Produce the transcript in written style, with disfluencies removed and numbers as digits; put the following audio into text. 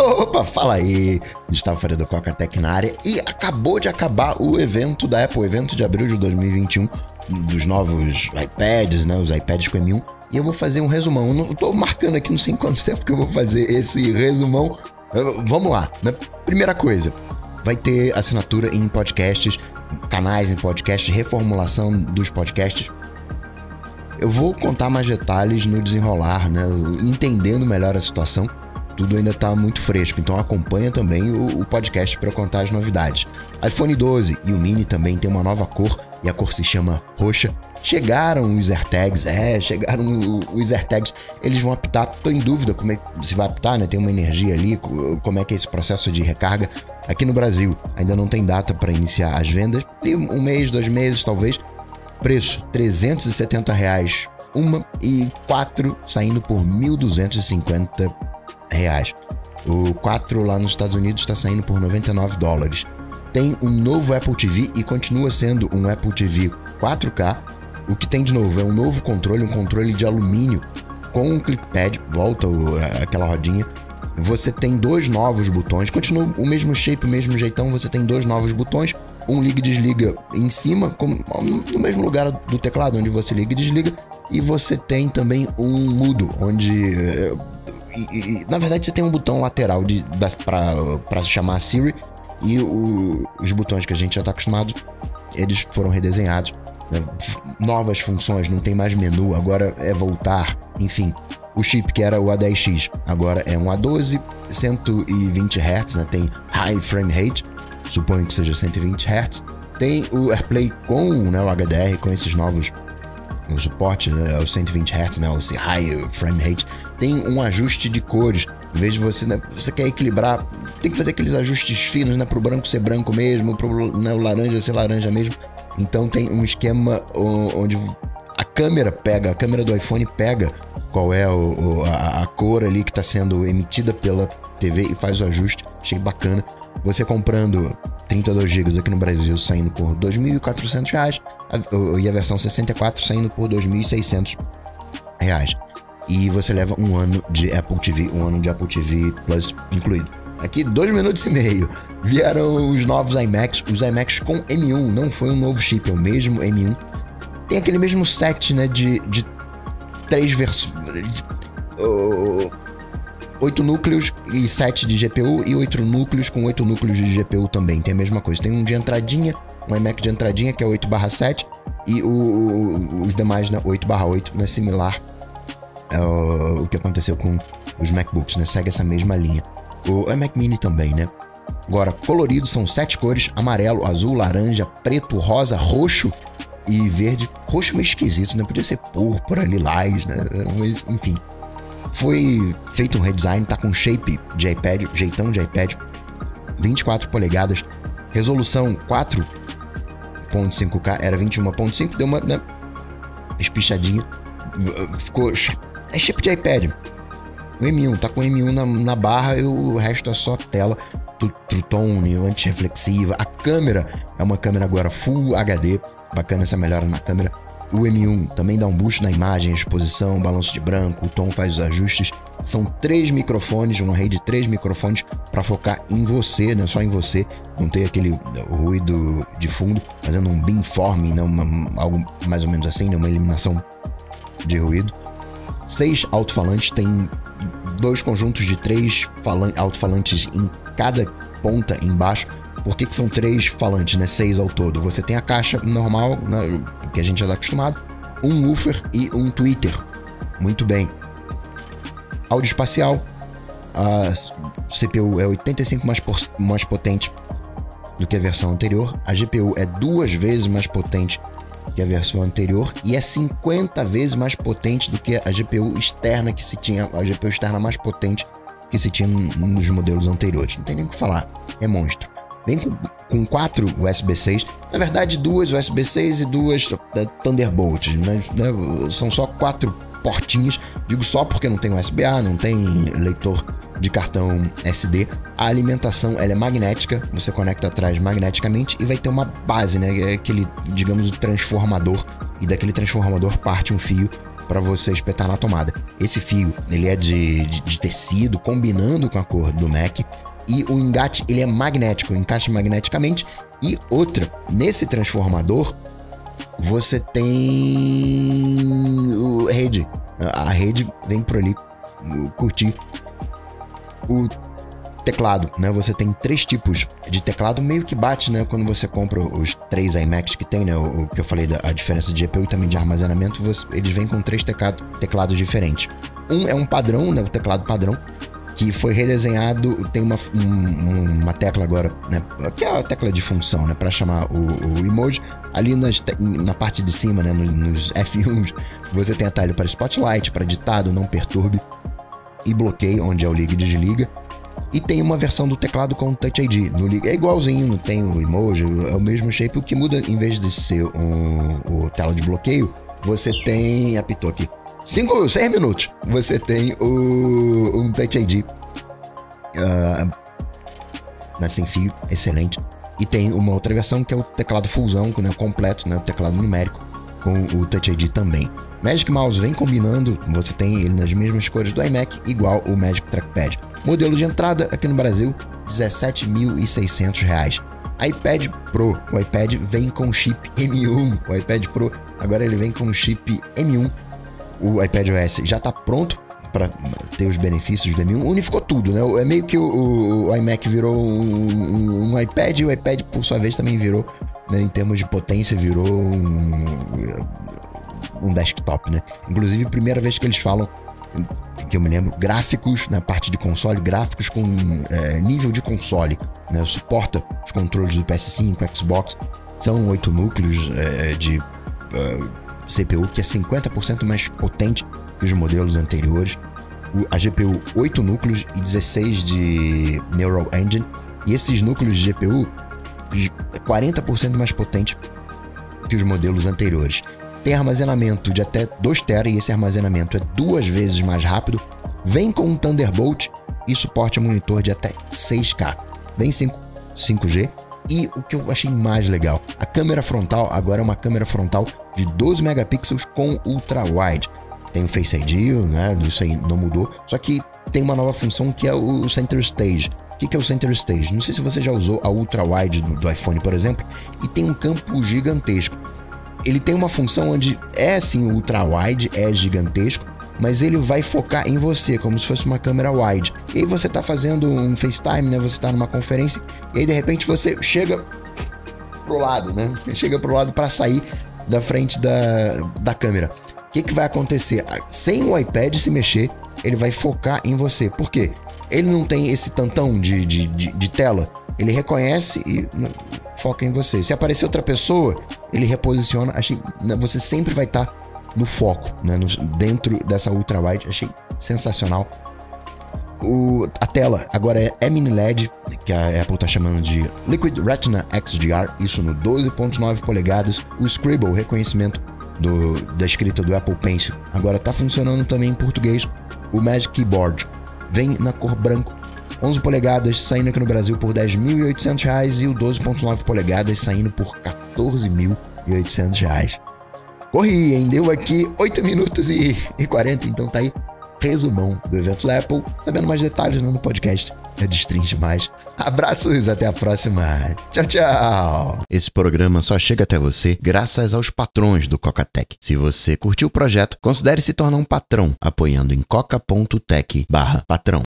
Opa, fala aí, Gustavo Faria do Coca Tech na área. E acabou de acabar o evento da Apple, o evento de abril de 2021, dos novos iPads, né, os iPads com M1. E eu vou fazer um resumão, eu tô marcando aqui, não sei em quanto tempo que eu vou fazer esse resumão. Vamos lá, né? Primeira coisa, vai ter assinatura em podcasts, canais em podcasts, reformulação dos podcasts. Eu vou contar mais detalhes no desenrolar, né, entendendo melhor a situação. Tudo ainda tá muito fresco, então acompanha também o podcast para contar as novidades. iPhone 12 e o Mini também tem uma nova cor, e a cor se chama roxa. Chegaram os AirTags, chegaram os AirTags, eles vão apitar, tô em dúvida como é que se vai apitar, né? Tem uma energia ali, como é que é esse processo de recarga. Aqui no Brasil ainda não tem data para iniciar as vendas, e um mês, 2 meses talvez. Preço, R$370 uma, e 4 saindo por R$1.250. O 4 lá nos Estados Unidos está saindo por $99. Tem um novo Apple TV e continua sendo um Apple TV 4K. O que tem de novo é um novo controle, um controle de alumínio com um clickpad, volta aquela rodinha. Você tem 2 novos botões, continua o mesmo shape, o mesmo jeitão, você tem 2 novos botões, um liga e desliga em cima, no mesmo lugar do teclado, onde você liga e desliga, e você tem também um mudo, onde... na verdade você tem um botão lateral para chamar Siri, e os botões que a gente já está acostumado, eles foram redesenhados, né? Novas funções, não tem mais menu, agora é voltar, enfim. O chip que era o A10X agora é um A12, 120 Hz, né? Tem High Frame Rate, suponho que seja 120 Hz. Tem o AirPlay com, né, o HDR, com esses novos, o suporte, né, os 120 Hz, né, esse High Frame Rate. Tem um ajuste de cores, em vez de você, né, você quer equilibrar, tem que fazer aqueles ajustes finos, né, pro branco ser branco mesmo, pro, né, o laranja ser laranja mesmo. Então tem um esquema onde a câmera do iPhone pega qual é a cor ali que está sendo emitida pela TV e faz o ajuste. Achei bacana. Você comprando 32 GB aqui no Brasil saindo por R$2.400 e a versão 64 saindo por R$2.600. E você leva um ano de Apple TV, um ano de Apple TV Plus incluído. Aqui, 2 minutos e meio. Vieram os novos iMacs, os iMacs com M1, não foi um novo chip, é o mesmo M1. Tem aquele mesmo set, né, de 3 versões, 8 núcleos e 7 de GPU, e 8 núcleos com 8 núcleos de GPU também, tem a mesma coisa. Tem um de entradinha, um iMac de entradinha que é 8/7, e os demais, né, 8/8, né, similar ao que aconteceu com os MacBooks, né, segue essa mesma linha. O iMac Mini também, né. Agora, colorido são 7 cores: amarelo, azul, laranja, preto, rosa, roxo e verde. Roxo meio esquisito, né? Podia ser púrpura, lilás, né? Mas, enfim. Foi feito um redesign, tá com shape de iPad, jeitão de iPad. 24 polegadas. Resolução 4.5K, era 21.5. Deu uma, né, espichadinha. Ficou... é shape de iPad. O M1, tá com o M1 na barra e o resto é só tela. True Tone, anti-reflexiva. A câmera é uma câmera agora Full HD. Bacana essa melhora na câmera. O M1 também dá um boost na imagem, exposição, balanço de branco, o tom faz os ajustes. São 3 microfones, uma rede de 3 microfones para focar em você, né? Só em você. Não ter aquele ruído de fundo, fazendo um beamforming, né? Algo mais ou menos assim, né? Uma eliminação de ruído. 6 alto-falantes, tem 2 conjuntos de 3 alto-falantes em cada ponta embaixo. Por que são 3 falantes, né? 6 ao todo. Você tem a caixa normal, né, que a gente já está acostumado, um woofer e um tweeter. Muito bem. Áudio espacial. A CPU é 85 mais potente do que a versão anterior. A GPU é 2 vezes mais potente que a versão anterior e é 50 vezes mais potente do que a GPU externa que se tinha. A GPU externa mais potente que se tinha nos modelos anteriores. Não tem nem o que falar. É monstro. Vem com 4 USB 6, na verdade 2 USB 6 e 2 Thunderbolt, né? São só 4 portinhos, digo só porque não tem USB-A, não tem leitor de cartão SD. A alimentação ela é magnética, você conecta atrás magneticamente e vai ter uma base, né? É aquele, digamos, o transformador, e daquele transformador parte um fio para você espetar na tomada. Esse fio, ele é de tecido, combinando com a cor do Mac. E o engate, ele é magnético, encaixa magneticamente. E outra, nesse transformador, você tem rede. A rede vem por ali curtir o teclado, né? Você tem 3 tipos de teclado, meio que bate, né? Quando você compra os 3 iMacs que tem, né? O que eu falei da diferença de GPU e também de armazenamento, eles vêm com 3 teclados diferentes. Um é um padrão, né? O teclado padrão, que foi redesenhado, tem uma tecla agora, né? Que é a tecla de função, né? Para chamar o emoji. Ali na parte de cima, né? Nos F1s, você tem atalho para Spotlight, para ditado, não perturbe e bloqueio, onde é o liga e desliga. E tem uma versão do teclado com Touch ID. É igualzinho, não tem o emoji, é o mesmo shape. O que muda, em vez de ser o tela de bloqueio, você tem... Apitou aqui. 6 minutos. Você tem um Touch ID sem fio, excelente. E tem uma outra versão que é o teclado fullzão, né, completo, né, o teclado numérico com o Touch ID também. Magic Mouse vem combinando, você tem ele nas mesmas cores do iMac, igual o Magic Trackpad. Modelo de entrada aqui no Brasil, R$17.600. iPad Pro, o iPad vem com chip M1. O iPad Pro agora ele vem com chip M1. O iPadOS já está pronto para ter os benefícios do M1. Unificou tudo, né? É meio que o iMac virou um iPad, e o iPad por sua vez também virou, né, em termos de potência, virou um desktop, né? Inclusive, primeira vez que eles falam, que eu me lembro, gráficos na parte de console, gráficos com nível de console, né? Suporta os controles do PS5, Xbox. São 8 núcleos de CPU, que é 50% mais potente que os modelos anteriores. A GPU, 8 núcleos e 16 de Neural Engine. E esses núcleos de GPU, 40% mais potente que os modelos anteriores. Tem armazenamento de até 2 TB e esse armazenamento é 2 vezes mais rápido. Vem com um Thunderbolt e suporte a monitor de até 6K. Vem 5G. E o que eu achei mais legal, a câmera frontal agora é uma câmera frontal de 12 megapixels com ultra-wide. Tem o Face ID, né? Isso aí não mudou. Só que tem uma nova função que é o Center Stage. O que é o Center Stage? Não sei se você já usou a ultra-wide do iPhone, por exemplo, e tem um campo gigantesco. Ele tem uma função onde é sim ultra-wide, é gigantesco, mas ele vai focar em você, como se fosse uma câmera wide. E aí você tá fazendo um FaceTime, né? Você tá numa conferência, e aí de repente você chega pro lado, né? Chega pro lado para sair da frente da câmera. O que vai acontecer? Sem o iPad se mexer, ele vai focar em você. Por quê? Ele não tem esse tantão de tela. Ele reconhece e foca em você. Se aparecer outra pessoa, ele reposiciona. Você sempre vai estar no foco, né? Dentro dessa ultra-wide. Achei sensacional. A tela agora é mini LED, que a Apple está chamando de Liquid Retina XDR, isso no 12.9 polegadas. O Scribble, reconhecimento da escrita do Apple Pencil, agora está funcionando também em português. O Magic Keyboard vem na cor branco, 11 polegadas, saindo aqui no Brasil por R$10.800 e o 12.9 polegadas saindo por R$14.800. Corri, hein? Deu aqui 8 minutos e 40, então tá aí resumão do evento da Apple. Sabendo mais detalhes no podcast, destrinche mais. Abraços, até a próxima. Tchau, tchau. Esse programa só chega até você graças aos patrões do Cocatec. Se você curtiu o projeto, considere se tornar um patrão apoiando em coca.tech/patrão.